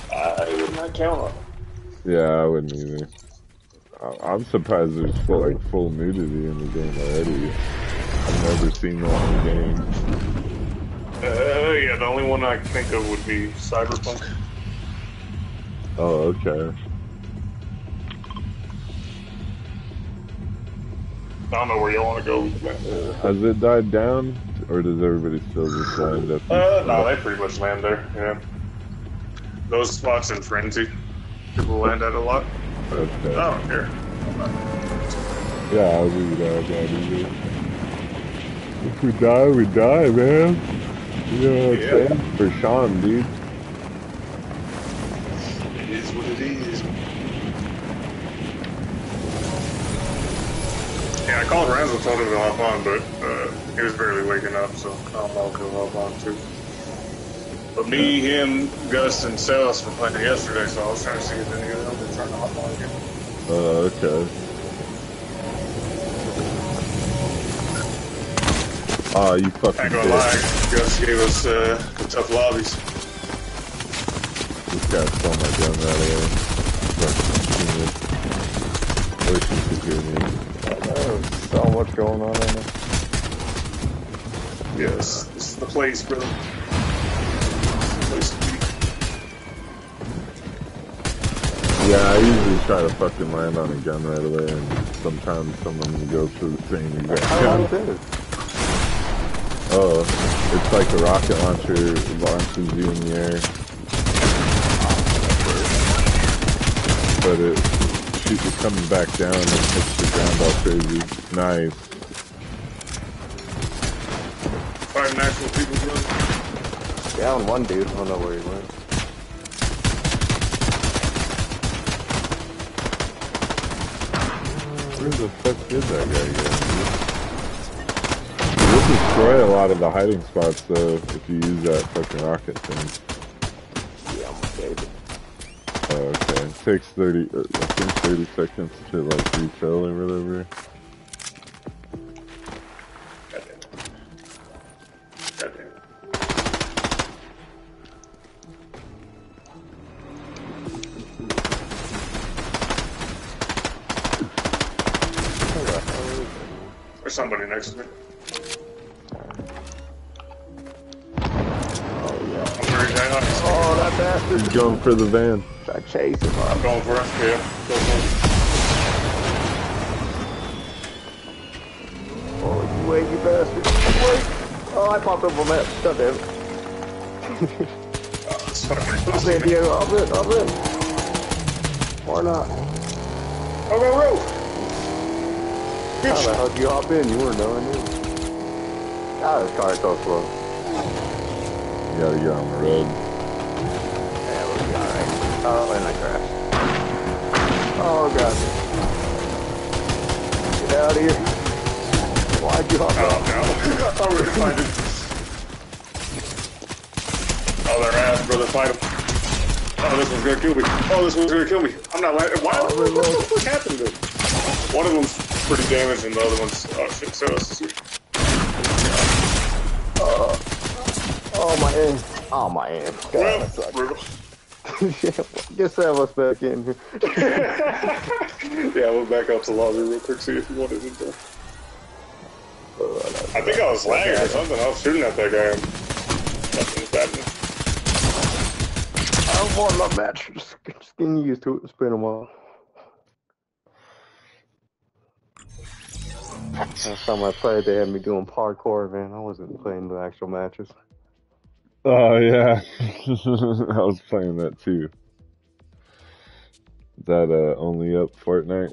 I would not count on it. Yeah, I wouldn't either. I'm surprised there's full nudity in the game already. I've never seen that in the game. Yeah, the only one I can think of would be Cyberpunk. Oh, okay. I don't know where you want to go. Has it died down, or does everybody still just land at these No, they pretty much land there, yeah. Those spots in Frenzy, people land at a lot. Okay. I don't care. Yeah, I'll leave it out that easy. If we die, we die, man. You know what I'm saying? For Sean, dude. It is what it is. Yeah, I called Renzo, told him to hop on, but he was barely waking up, so I don't know if he'll hop on too. But me, him, Gus, and Celis were playing yesterday, so I was trying to see if any of them were trying to hop on again. Okay. Oh, you fucking ain't gonna lie, Gus gave us tough lobbies. This guy stole my gun right away. I wish you could hear me. There's so much going on in there. Yes, this is the place, brother. Yeah, I usually try to fucking land on a gun right away, and sometimes someone goes for the same exact gun. Oh, it's like a rocket launcher launches you in the air. But it shoots it coming back down and hits the ground all crazy. Nice. Fighting actual people, brother. Down one dude, I don't know where he went. Where the fuck did that guy go? You'll destroy a lot of the hiding spots though if you use that fucking rocket thing. Yeah, I'm okay. Oh, okay. It takes 30 seconds to like refill or whatever. There's somebody next to me. Oh, that bastard. He's going for the van. Try to chase him. I'm going for it. Yeah, go for it. Oh, you wait, you bastard. Wait. Oh, I popped up on that. God damn it. I'm in, Diego. I'm in. Or not. Oh, go. How the hell did you hop in? You weren't knowing it. Ah, this car is so slow. You gotta get on the road. Yeah, we'll be alright. Oh, and I crashed. Oh, God. Get out of here. Why'd you hop in? Oh, no. I thought we were fighting. Oh, they're ass, brother. Fight them. Oh, this one's gonna kill me. Oh, this one's gonna kill me. I'm not lying. Why? What the fuck happened to him? One of them's pretty damaged and the other one's... Oh, shit. So this is... Oh, my aim. Oh, my aim. God, well, that sucks. brutal. Just have us back in here. Yeah, we'll back up to lobby real quick, see if you wanted it there. I think I was lagging or something. I was shooting at that guy and nothing was happening. I want my match. Just getting used to it. It's been a while. Last time I played, they had me doing parkour, man. I wasn't playing the actual matches. Oh, yeah. I was playing that too. That, only up Fortnite?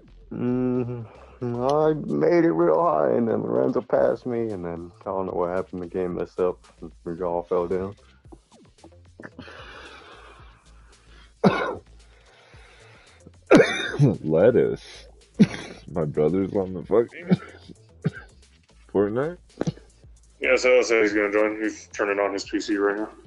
I made it real high, and then Lorenzo passed me, and then I don't know what happened. The game messed up, and we all fell down. Lettuce. My brother's on the fucking Fortnite? Yeah, so he's gonna join. He's turning on his PC right now.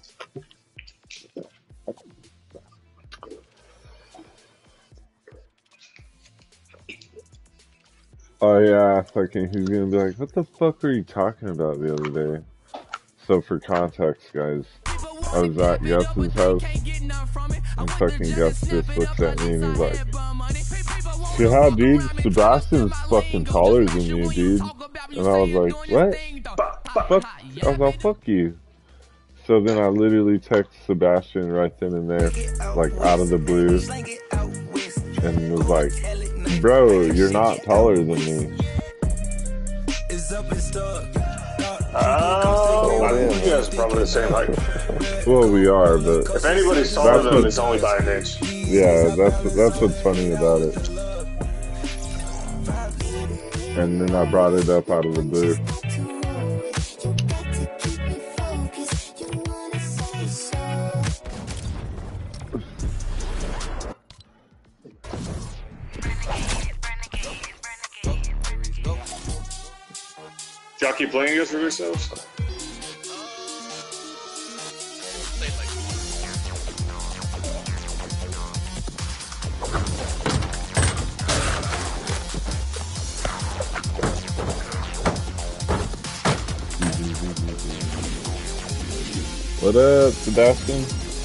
Oh yeah, fucking he's gonna be like, what the fuck were you talking about the other day? So for context, guys, I was at Gus's house, and fucking Gus just looks at me and he's like, yeah, dude, Sebastian's fucking taller than you, dude. And I was like, what? Fuck. I was like, fuck you. So then I literally text Sebastian right then and there, like out of the blue, and was like, bro, you're not taller than me. I think you guys are probably the same height. Well, we are, but If anybody's taller than him, it's only by an inch. yeah, that's what's funny about it. And then I brought it up out of the blue. Y'all keep playing against yourselves? What up, Sebastian?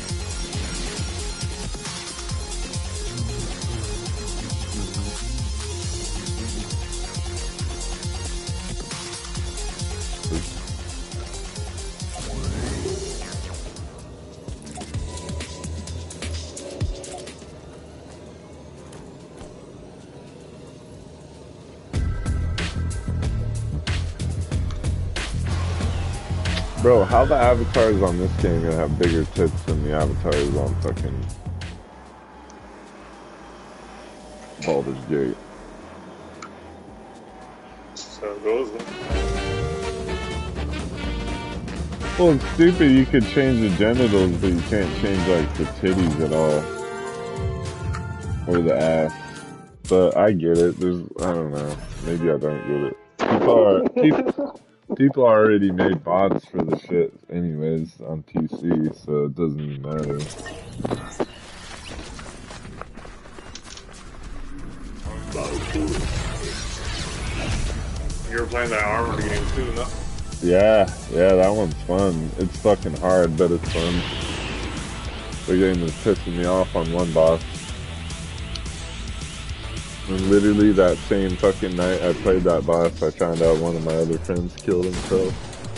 Bro, how the avatars on this game gonna have bigger tits than the avatars on fucking Baldur's Gate? So it goes. Well, it's stupid. You could change the genitals, but you can't change like the titties at all, or the ass. But I get it. I don't know. Maybe I don't get it. People already made bots for the shit anyways on PC, so it doesn't even matter. You were playing that Armored game too, no? Yeah, that one's fun. It's fucking hard, but it's fun. The game was pissing me off on one boss. And literally that same fucking night I played that boss, I found out one of my other friends killed himself.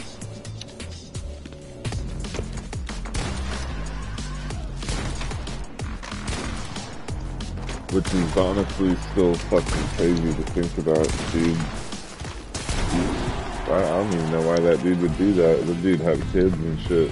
Which is honestly still fucking crazy to think about, dude. I don't even know why that dude would do that. The dude had kids and shit.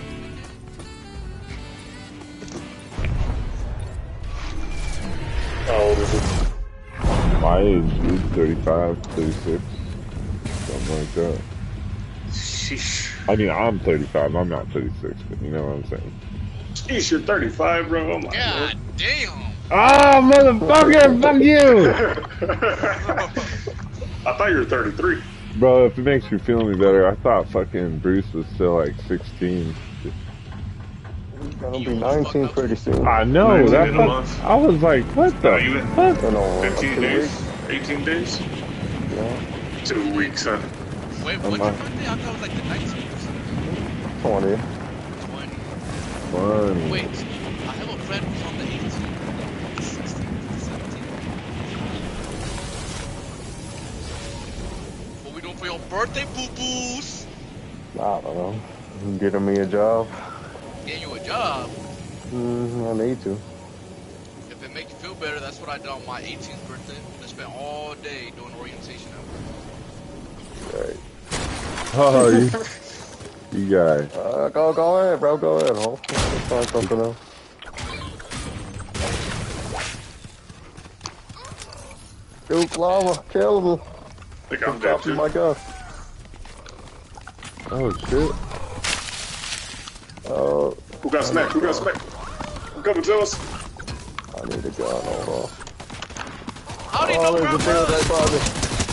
How old is it? My age, dude, 35, 36, something like that. Sheesh. I mean, I'm 35, I'm not 36, but you know what I'm saying. Sheesh, you're 35, bro. Oh my God damn. Ah, motherfucker, fuck you! I thought you were 33. Bro, if it makes you feel any better, I thought fucking Bruce was still like 16. He's gonna be 19 pretty soon. I know, 19 that in a fuck, month. I was like, what the fuck? 15 days? 18 days? Yeah. 2 weeks, huh? Wait, what's your birthday? I thought it was like the 19th. 20. 20. Funny. Wait, I have a friend who's on the 18th, 16th, 17th. What we doing for your birthday, boo-boos? I don't know. Getting me a job. Getting you a job? I need to. If it makes you feel better, that's what I did on my 18th birthday. I spent all day doing orientation at work. Right. Oh, you guy. Go ahead, bro. Go ahead. Let's find something else. Duke Lava, killed him. I think I'm dead too. My gun. Oh, shit. Oh. Who got smacked? Who got smacked? Who coming to us? I need a gun. Hold on. How do you know there's a where dude right by me.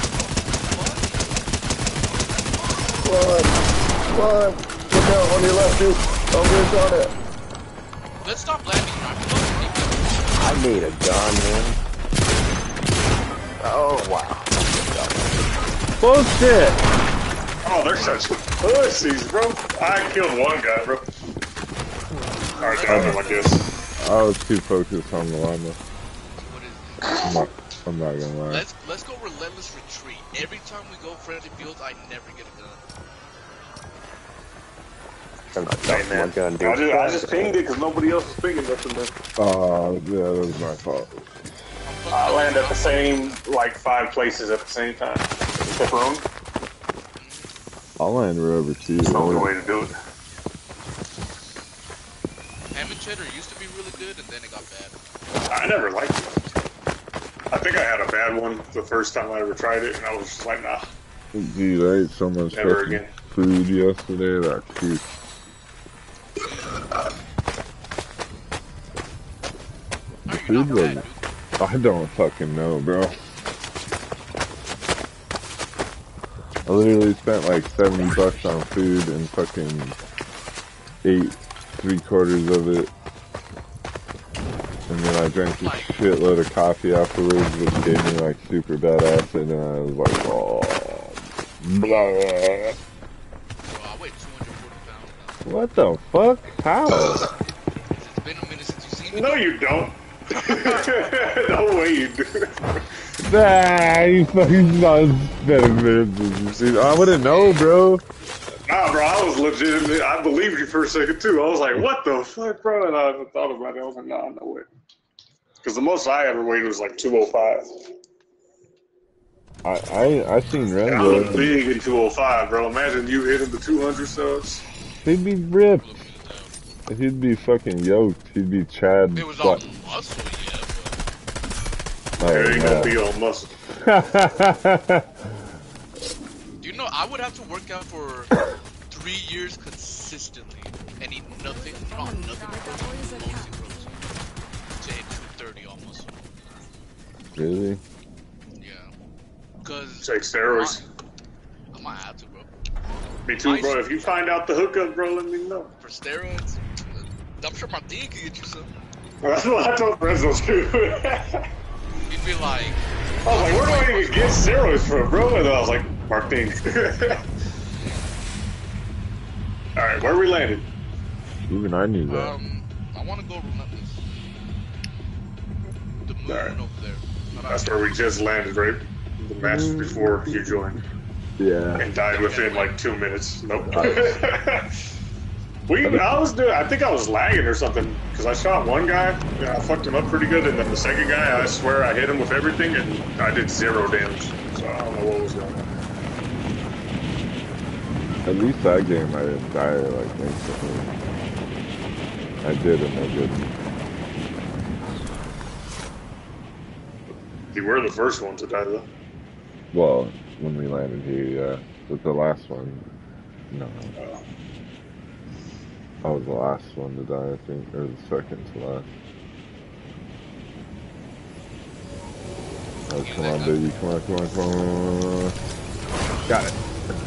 Run. Look out on your left, dude. Don't get shot at. Let's stop landing here. I need a gun, man. Oh, wow. Alright, got him, I guess. I was too focused on the llama. What is I'm not gonna lie. Let's go relentless retreat. Every time we go friendly fields, I never get a gun. I'm not dropping my gun, dude. I just pinged it because nobody else was pinging nothing there. Oh, yeah, that was my fault. I land at the same, like, 5 places at the same time. Pepperoni. I'll land right over to you. That's the only way to do it. Ham and cheddar used to be really good, and then it got bad. I never liked it. I think I had a bad one the first time I ever tried it, and I was just like, nah. Dude, I ate so much Never fucking again. food yesterday that cute. How are you Food not was. bad, dude? I don't fucking know, bro. I literally spent like $70 on food and fucking ate 3/4 of it. And then I drank a shitload of coffee afterwards, which gave me like super bad acid, and I was like, oh, blah. Bro, I weigh 240 pounds now. What the fuck? How? It's been a minute since you've seen me. No, you don't. No way you do. Nah, you fucking not better than I wouldn't know, bro. Nah, bro, I was legitimate. I believed you for a second, too. I was like, what the fuck, bro? And I thought about it. I was like, nah, no way. Because the most I ever weighed was like 205. I seen And I look Renzo. big in 205, bro. Imagine you hitting the 200 subs. He'd be ripped. He'd be fucking yoked. He'd be Chad. It was all muscle, yeah, but It ain't gonna Oh, be all muscle. yeah. do you know I would have to work out for 3 years consistently and eat nothing, nothing, mostly protein, to hit 230 almost. Really? Yeah, cause Take steroids. I might have to, bro. Me too, bro. If you find out the hookup, bro, let me know. For steroids, I'm sure my D could get you some. That's what I told Renzo too. He'd be like, I was like, where do I even get steroids from, bro? And I was like, Martin. Alright, where we landed? Even I knew that. I want to go relentless. The moon Alright. over there. Not That's out where we just landed, right? The match before you joined. Yeah. And died within like 2 minutes. Nope. I think I was lagging or something, because I shot one guy, and I fucked him up pretty good, and then the second guy, I swear I hit him with everything, and I did 0 damage. So I don't know what was going on. At least that game I didn't die like instantly. I did and I didn't. You were the first one to die, though. Well, when we landed here, yeah. But the last one, no. I was the last one to die, I think, or the second to last. Oh, come on, baby, come on, come on, come on. Got it.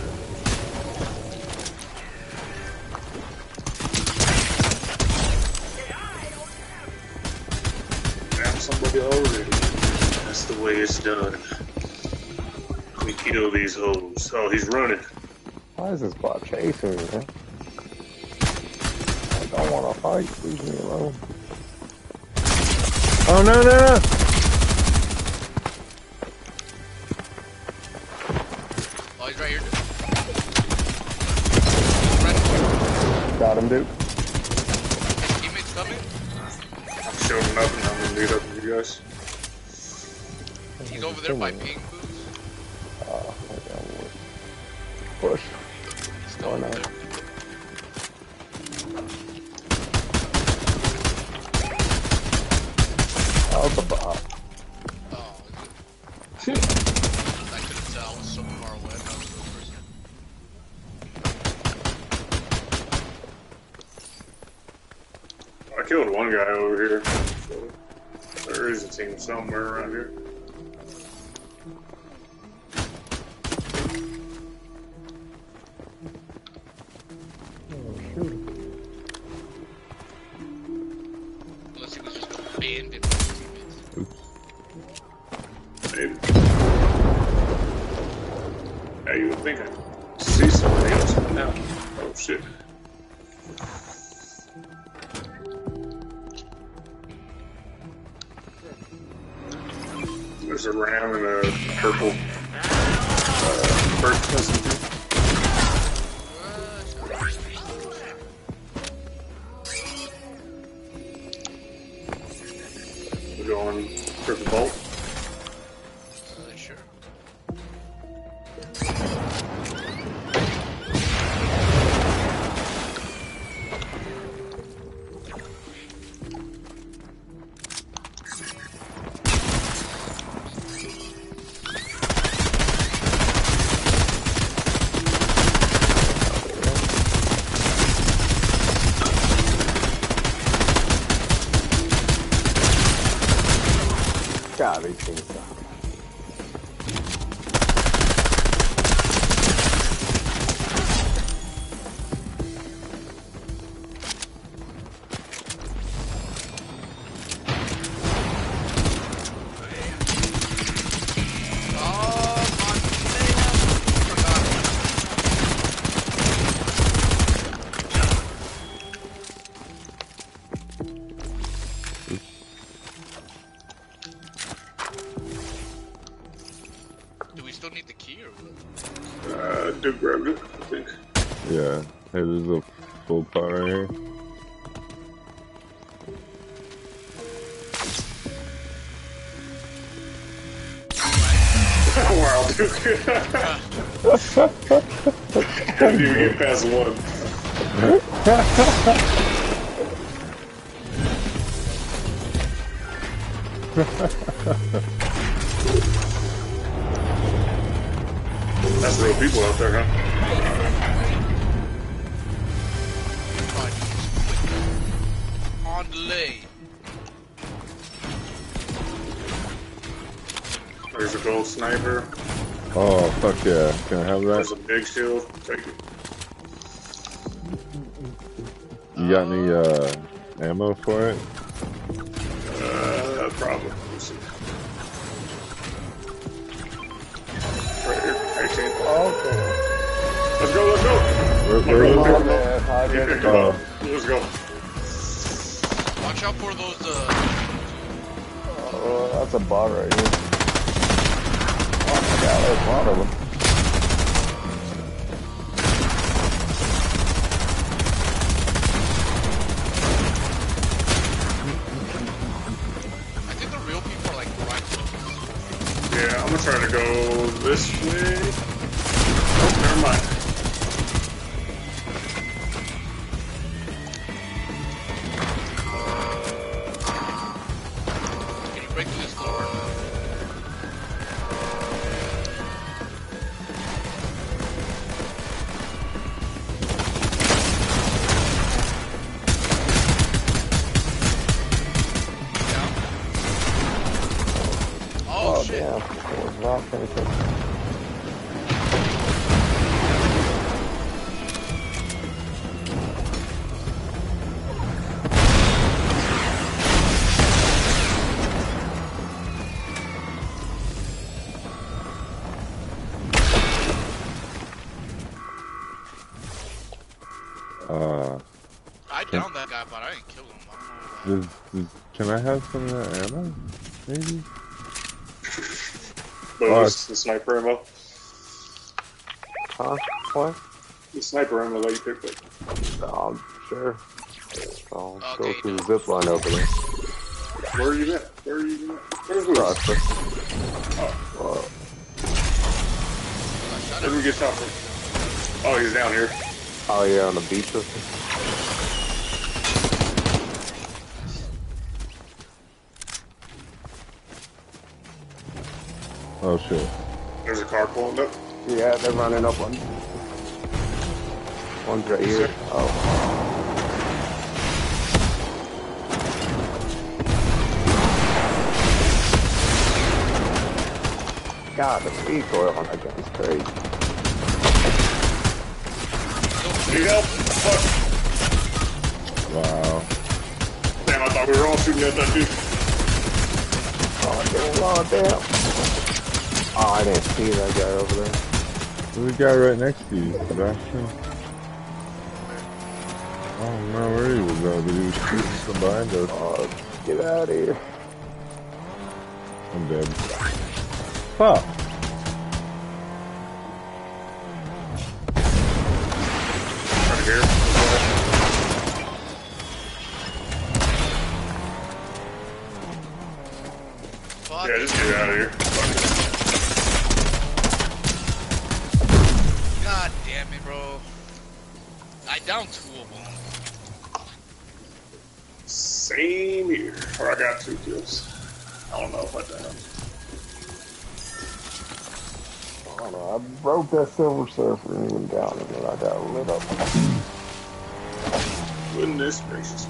Damn, somebody already. That's the way it's done. We kill these hoes. Oh, he's running. Why is this bot chasing me, man? I don't want to fight. Leave me alone. Oh, no, no, no! Oh, he's right here, dude. Got him, dude. His teammates coming. I'm showing nothing. I'm gonna meet up with you guys. He's over there by ping boots. Push. He's still Oh, over no. there. Oh, the bot. Oh, is it? I couldn't tell. I was so far away. I was the person. I killed one guy over here. So there is a team somewhere around here. Unless he was just abandoned by his teammates. Maybe. Yeah, you would think I'd see somebody else now. Oh shit. There's a ram and a purple burst SMG. We're going for the bolt. Sure. God, these things suck. Do we still need the key or what? Dude grabbed it, I think. Yeah. Hey, there's a full pot right here. Wow, Duke. Didn't even get past one. That's real people out there, huh? On delay. There's a gold sniper. Oh, fuck yeah. Can I have There's that? a big shield. Take it. You got any, ammo for it? Probably. Let's see. Right here. 18. Okay. Let's go, let's go. Where is Come on, it? man. Hide Yeah, it. come on. Let's go. Watch out for those, Oh, that's a bot right here. Oh my god, there's a lot of them. I think the real people are like right close. Yeah, I'm gonna try to go this way. Oh, never mind. Can you break through this door? Down. Oh, Oh, shit. damn. It was not finishing. I downed that guy, but I didn't kill him. I don't know why. Can I have some of that ammo? Maybe? Bonus, the sniper ammo. Huh? What? The sniper ammo that you picked up. Sure. I'll go Okay, through the zip line over there. Where are you at? Where are you at? Where's Lewis? Prosper. Oh, I shot where did we him. get shot from? Oh, he's down here. Oh, yeah, on the beach with me. Oh, shit. There's a car pulling up. Yeah, they're running up on. One's right here. Oh. God, the recoil on that gun is crazy. Need help? Fuck. Wow. Damn, I thought we were all shooting at that dude. Oh, damn. Oh, damn. Oh, I didn't see that guy over there. There's a guy right next to you, Sebastian. I don't know where he was though, but he was shooting from behind us. Oh, get out of here. I'm dead. Fuck. Right here. Fuck. Yeah, just get out of here. God damn it, bro. I downed 2 of them. Same here. Or I got 2 kills. I don't know if I downed. I don't know. I broke that Silver Surfer and he went down and then I got lit up. Goodness gracious.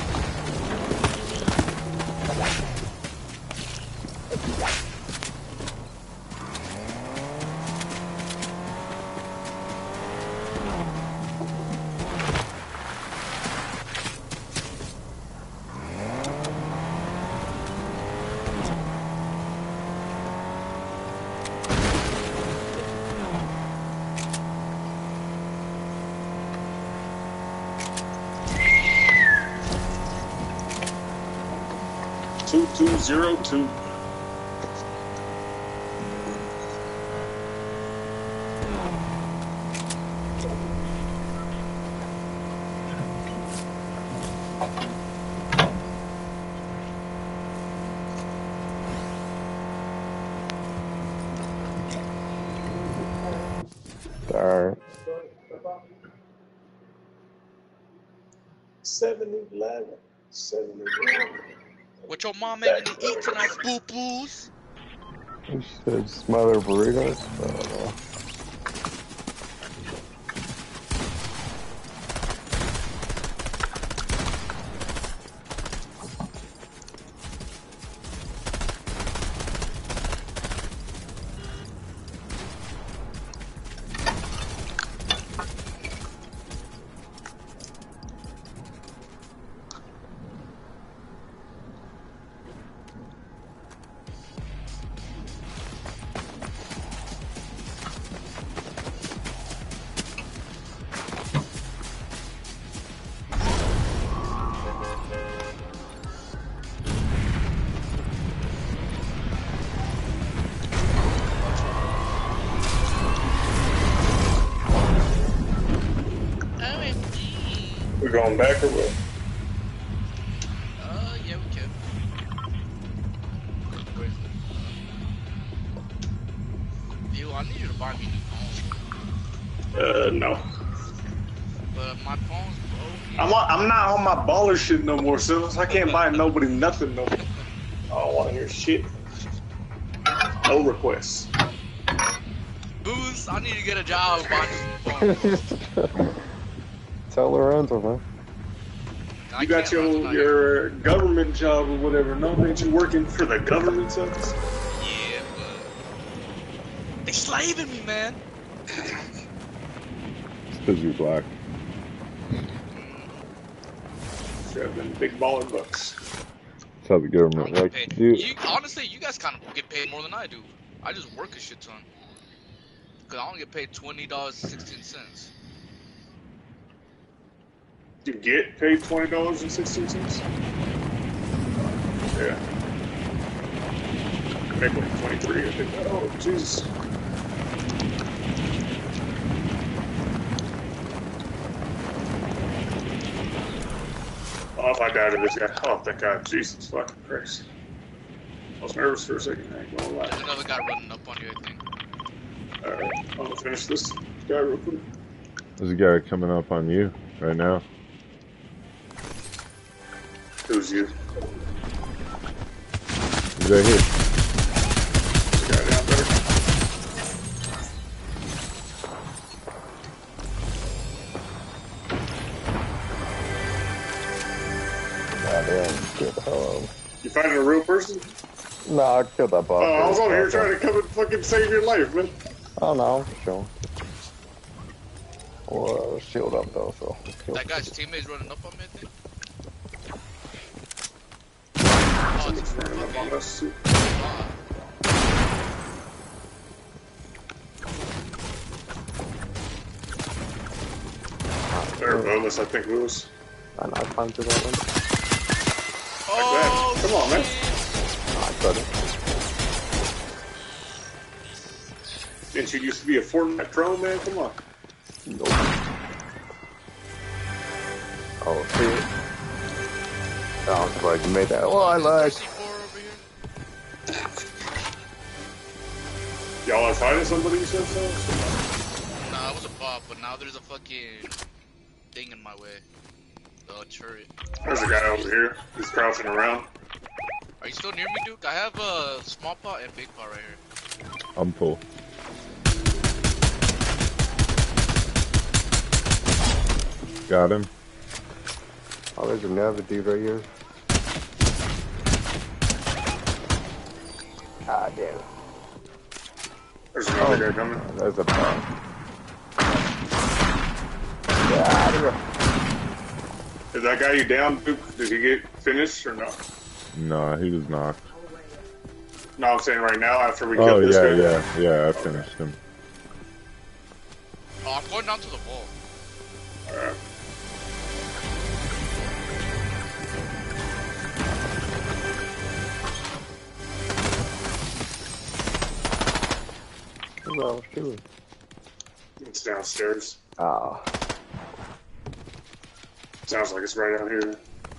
2202. Alright. 7-11. 7-11. What your mom made me to eat tonight, boo-boos? You said smother burritos? We going back or what? Yeah, we can. Where's it? Yo, I need you to buy me new phone. No. But my phone's broken. I'm not on my baller shit no more, Silas. I can't buy nobody nothing no more. I don't want to hear shit. No requests. Booze, I need to get a job buying some phones. Tell Lorenzo, man. You got your government job or whatever. No, ain't you working for the government, Silas? Yeah, but they slaving me, man. It's because you're black. Should have been big baller bucks. That's how the I government don't get like paid. to do it. Honestly, you guys kind of get paid more than I do. I just work a shit ton. Cause I only get paid $20.16. You get paid $20.16? Yeah. Make like 23, I think. Oh, Jesus. Oh, if I died to this guy. Oh, thank God. Jesus fucking Christ. I was nervous for a second. I ain't gonna lie. There's another guy running up on you, I think. Alright, I'm gonna finish this guy real quick. There's a guy coming up on you right now. Who's you? He's right here. This guy down there. Goddamn, get the hell out. You finding a real person? Nah, I killed that bot. Oh, I was over here trying to come and fucking save your life, man. Oh no, sure. Well, shield up though, so. That guy's teammate's running up on me, I think. Someone's running up on us. There, Lewis, I think Lewis. I know, I climbed through that one. Oh, Come on, man. I couldn't. you used to be a Fortnite pro, man? Come on. Nope. Oh, shit. Oh, I was surprised you made that. Oh, I lied. Y'all are fighting somebody, you said so? Nah, it was a bot, but now there's a fucking thing in my way. The turret. There's a guy over here. He's crouching around. Are you still near me, Duke? I have a small pot and big pot right here. I'm full. Got him. Oh, there's another dude right here. Ah, damn it. There's another guy coming. There's a bomb. Get out of here. Is that guy you down, Duke? Did he get finished or not? Nah, he was knocked. No, I'm saying right now after we Oh, killed this guy. yeah, I finished him. Oh, I'm going down to the wall. Alright. What's I was doing? It's downstairs. Ah. Sounds like it's right out here.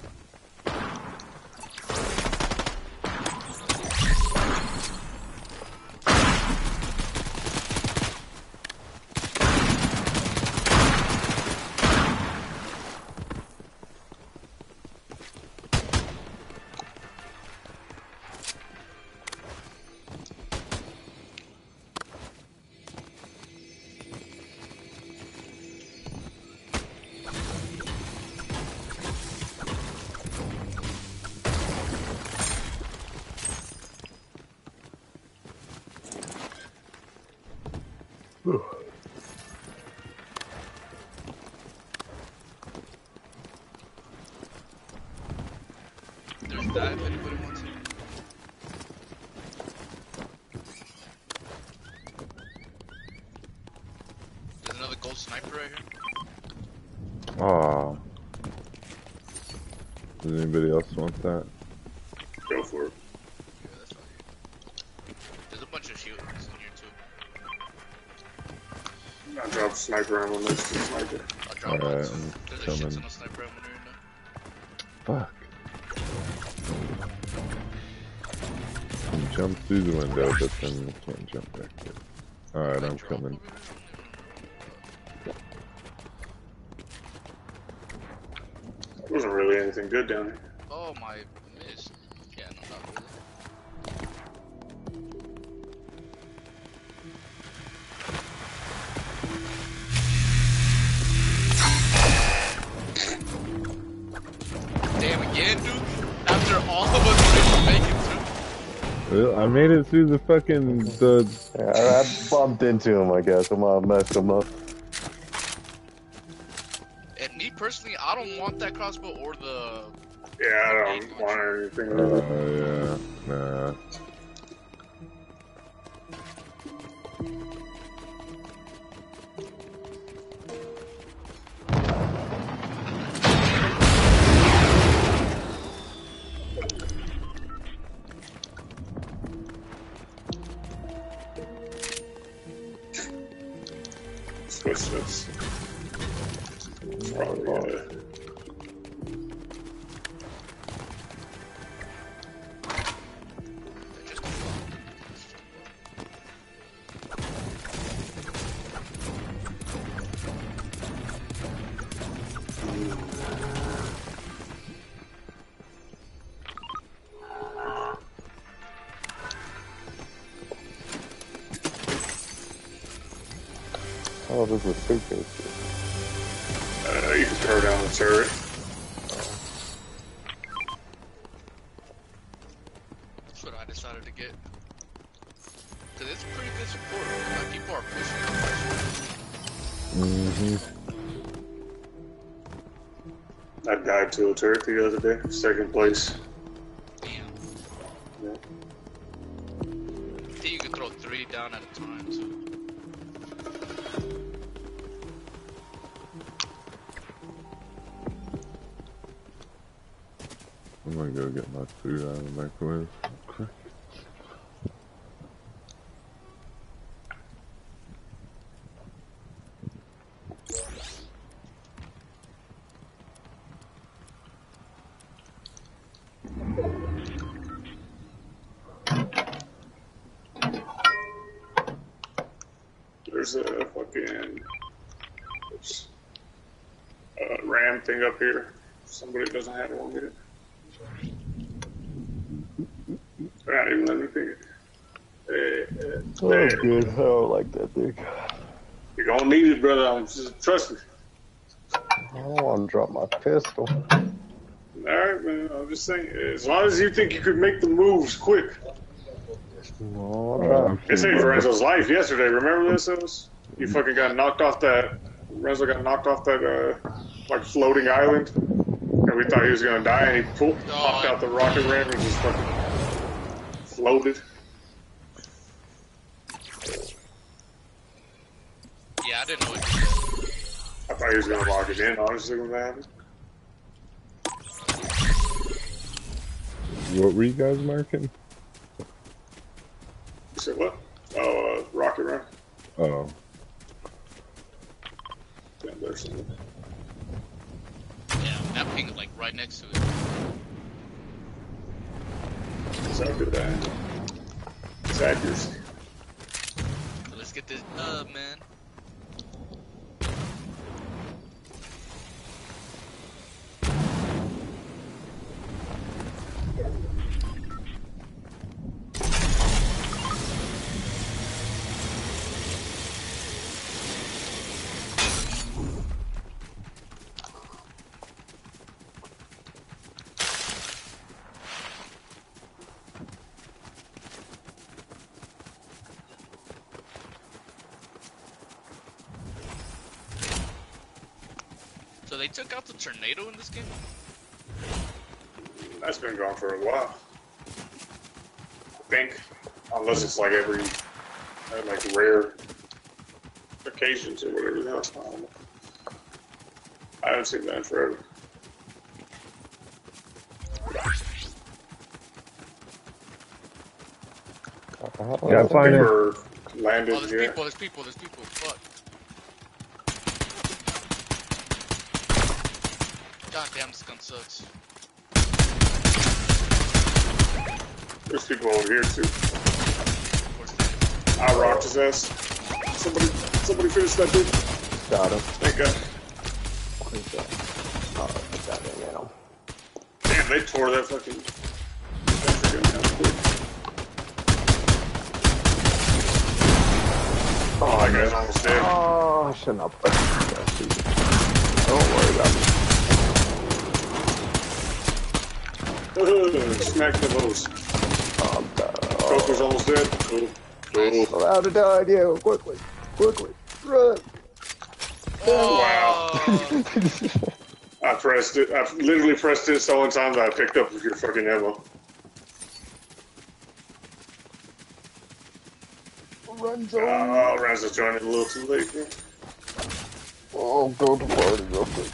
There's that if anybody wants it. There's another gold sniper right here. Aw. Does anybody else want that? Go for it. Yeah, that's fine. There's a bunch of shields in here too. I dropped sniper ammo next to the sniper. I'll drop Alright, one. I'm There's a shit coming. ton of sniper ammo right now. Fuck. Can jump through the window, but then you can't jump back there. Alright, I'm coming. Wasn't really anything good down here. Oh my miss. Yeah, no, not really. Damn again, dude. After all of us didn't make it through. Well, I made it through the fucking Yeah, I bumped into him, I guess. I'm gonna mess him up. And me personally, I don't want that crossbow or the. Yeah, I don't want anything with it. yeah, nah. Footsteps. Probably, Oh, there's a suitcase. you can throw down the turret. That's what I decided to get. Cause it's pretty good support. Like people are pushing. I died to a turret the other day. Second place. Damn. Yeah. I think you can throw 3 down at a time too. I'm gonna go get my food out of the microwave. Quick. there's a fucking ram thing up here. Somebody doesn't have one yet. They're not even letting me pick it. Oh, good. I don't like that thing. You're gonna need it, brother. Trust me. I don't want to drop my pistol. Alright, man. I'm just saying. As long as you think you could make the moves quick. No, It saved Renzo's life yesterday. Remember this? He fucking got knocked off that. Renzo got knocked off that, like, floating island. And we thought he was gonna die, and he popped out the rocket ram and just fucking floated. Yeah, I didn't know it. I thought he was gonna lock it in, honestly, when that happened. What were you guys marking? You said what? Oh, rocket ram. Oh. Down there somewhere. Yeah, that ping is like right next to it. That's how good that is. It's accuracy. So let's get this man. So they took out the tornado in this game? That's been gone for a while. I think. Unless it's like every, like rare occasions or whatever the hell. I don't know. I haven't seen that in forever. Yeah, fine. Or landed, Oh, there's people. Fuck. God damn, this gun sucks. There's people over here too. I rocked his ass. Somebody finish that dude. got him. Thank God. Oh, got him now. Damn, they tore that fucking gun down quick. Oh, that guy's almost dead. Oh, I shouldn't have put that. Don't worry about it. Smack the hose. Coker's almost dead. Cool. Allowed to die, Diego. Quickly. Run. Wow. I pressed it. I literally pressed it so many times I picked up your fucking ammo. Renzo. Oh, Renzo's joining a little too late, man. Oh, go to party real quick.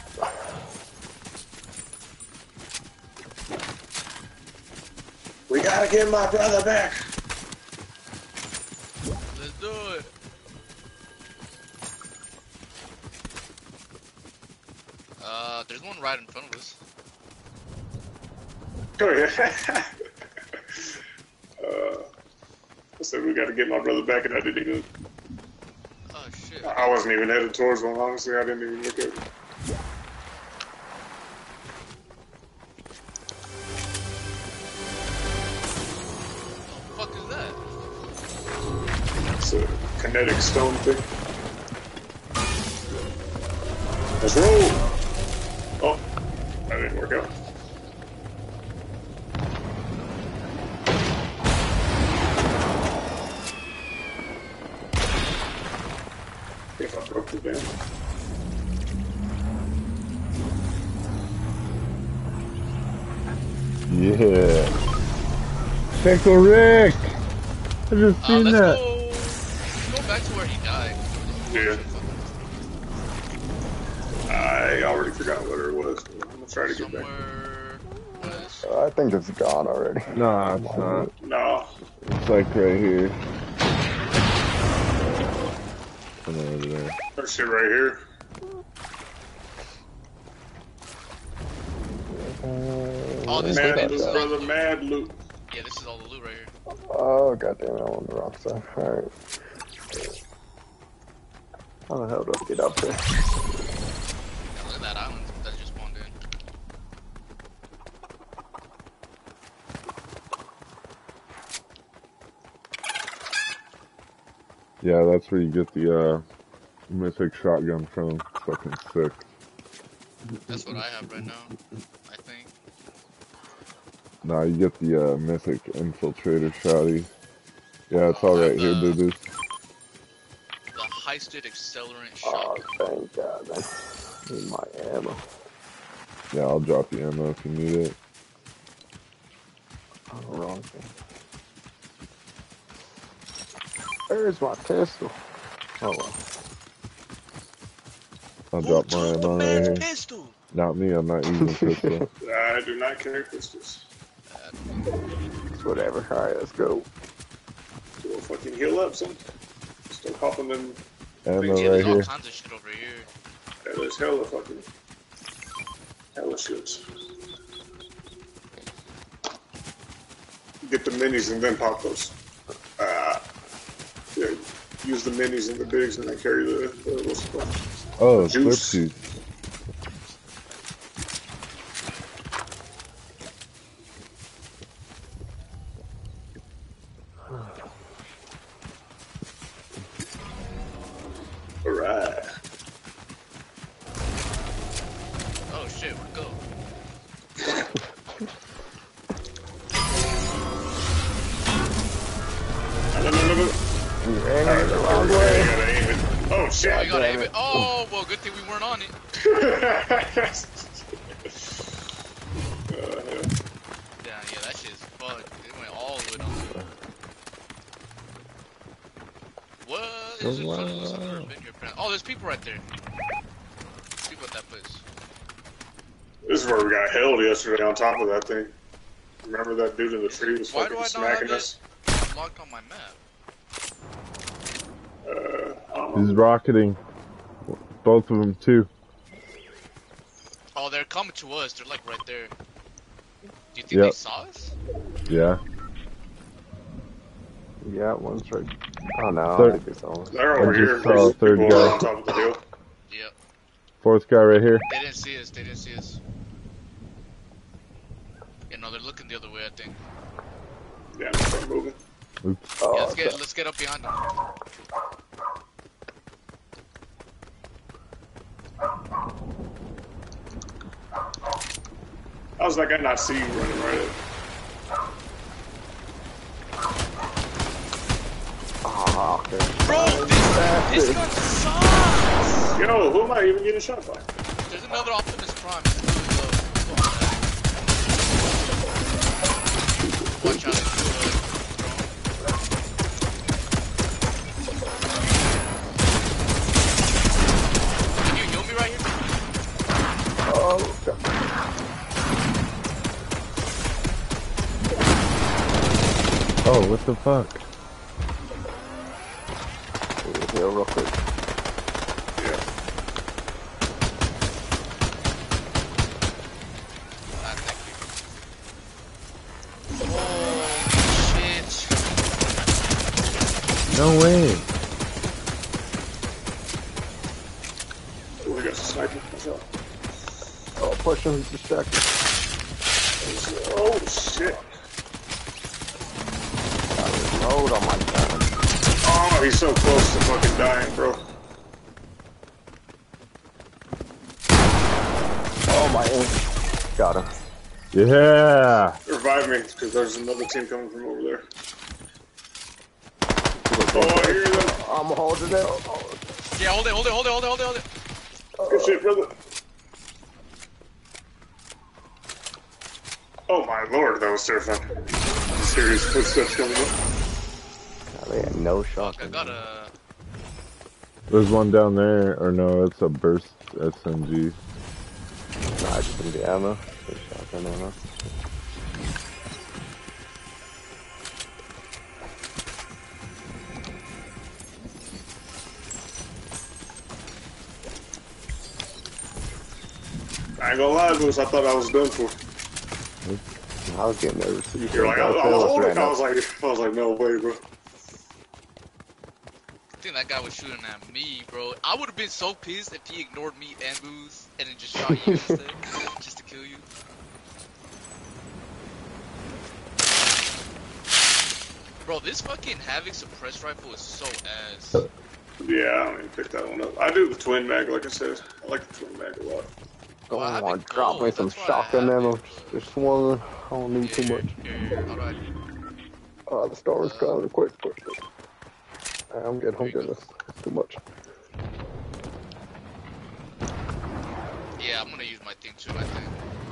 We gotta get my brother back. Let's do it. There's one right in front of us. Oh, yeah. I said we gotta get my brother back, and I didn't even. Oh shit. I wasn't even headed towards one, honestly. I didn't even look at it. What the fuck is that? It's a kinetic stone thing. Let's roll! Oh, that didn't work out. If I broke the dam. Yeah. Pickle Rick! I just seen Let's that. go back to where he died. Yeah. I already forgot what it was. I'm gonna try to get back. Somewhere west. I think it's gone already. Nah, it's not. No. It's like right here. Come over there. There's shit right here. Oh, this Mad is loot, all brother, the loot. mad loot. Yeah, this is all the loot right here. Oh, goddamn, I want the rock side. Alright. How the hell do I get up there? Yeah, look at that island that just spawned in. Yeah, that's where you get the mythic shotgun from. Fucking sick. That's what I have right now, I think. Nah, you get the mythic infiltrator shotty. Yeah, it's I all have right here, baby. the heisted accelerant Oh, shotgun. thank God, man. Need my ammo. Yeah, I'll drop you ammo if you need it. Oh, wrong thing. Where's my pistol? Oh, well. I'll Who drop my took the ammo right man's here. pistol? Not me, I'm not using pistol. I do not carry pistols. It's whatever. Alright, let's go. Go fucking heal up, son. Start popping them. Ammo Yeah, right there's all here. kinds of shit over here. Yeah, there's hella fucking. Hella shits. Get the minis and then pop those. Yeah, use the minis and the bigs and then carry the what's it called? Oh, Juice. flip juice. Alright. Oh shit, where'd it go? No. You ran it the wrong way. Gotta aim it. Oh shit! Oh, you gotta damn aim it. it. Oh, well, good thing we weren't on it. Yeah, that shit's fucked. It went all the way down to it. What is it? Wow. Oh, there's people right there. People at that place. This is where we got held yesterday on top of that thing. Remember that dude in the tree was Why do fucking I not have smacking us? it locked on my map? I don't know. He's rocketing. Both of them, too. Oh, they're coming to us. They're like right there. Do you think Yep. they saw us? Yeah. Yeah, one's right. Oh no, Third. I think it's on. They're over I here. just saw a third People guy. on top of the hill. Yep. Fourth guy right here. They didn't see us. They didn't see us. You know, they're looking the other way, I think. Yeah, start moving. Oops. Yeah, Oh, let's get up behind them. How was that guy not see you running right at? oh, okay. Bro, this gun sucks! Yo, who am I even getting shot by? There's another Optimus Prime. It's really low. Watch out, it's really low. Can you heal me right here? Oh, God. Oh, what the fuck? Heal real quick. Yeah. Ah, thank you. Oh, shit. No way. Oh, we got some sniper. What's up? Oh, push him, he's distracted. Oh shit! Load on my gun. Oh, he's so close to fucking dying, bro. Oh, my aim. Got him. Yeah. Revive me, because there's another team coming from over there. Oh, I hear them. I'm holding it. Oh, Yeah, hold it. Good shit, brother. Oh my lord, that was terrifying. Serious footsteps coming up. they had no shot. Fuck, I got a... There's one down there. Or no, it's a burst SMG. Nah, I just need the ammo. The shotgun ammo. I ain't gonna lie, Bruce, I thought I was done for. I was getting nervous. You're like, I was holding. I was like, no way, bro. think that guy was shooting at me, bro. I would have been so pissed if he ignored me and Booze and then just shot you instead, just to kill you. Bro, this fucking Havoc suppressed rifle is so ass. Yeah, I don't even pick that one up. I do the twin mag, like I said. I like the twin mag a lot. Well, I have Oh, it drop me gold, some that's why I shotgun have ammo. it, bro. Just one. I don't need too much. Here, how do I... Oh, the storm's coming. Quick. I'm There you getting go. this. It's too much. Yeah, I'm gonna use my thing too, I think.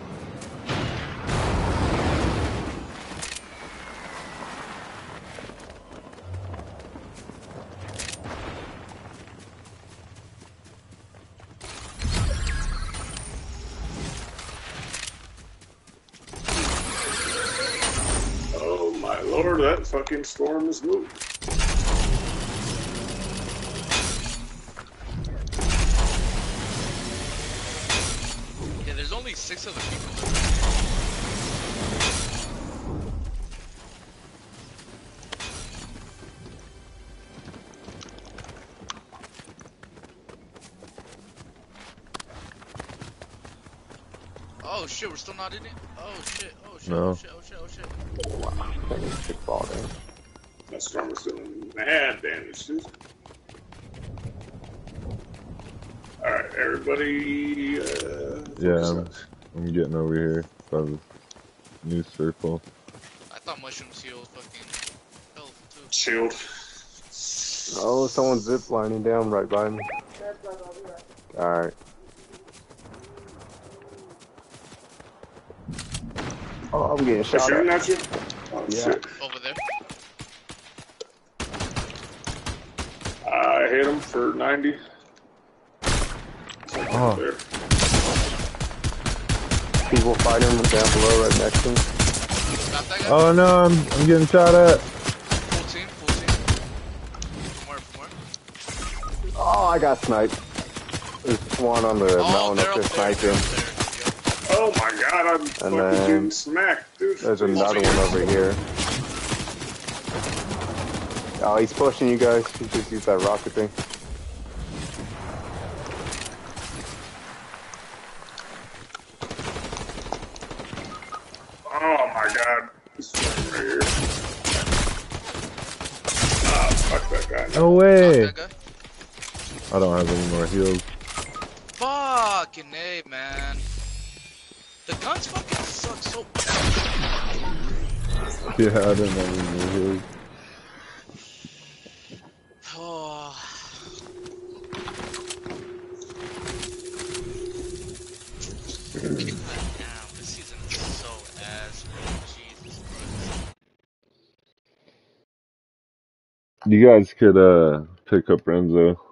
Oh my lord, that fucking storm is moving. Yeah, there's only 6 other people. Oh shit, we're still not in it? Oh shit, No. oh shit. Wow, that is big ball damage. That storm is doing mad damage, dude. Alright, everybody, Yeah, focus I'm getting over here by the new circle. I thought mushrooms heal fucking health too. up. Shield. Oh, someone's zip lining down right by me. Alright. Oh, I'm getting They're shot shooting at. at you? Oh Yeah. shit. Over there. I hit him for 90. Oh. There. People fighting down below right next to me. Got that guy? Oh no, I'm getting shot at. Full team. From where? Oh, I got sniped. There's one on the mountain they're up there up there. sniping. Yep. Oh my god, I'm fucking then getting smacked, dude. There's another one over here. Oh, he's pushing you guys. He just used that rocket thing. Oh my god. This one right here. Ah, fuck that guy. No Knock way. that guy. I don't have any more heals. Fucking A, man. The guns fucking suck so bad. Yeah, I didn't have any more heals. Oh. Damn, this season is so ass, bro. Jesus Christ. You guys could pick up Renzo.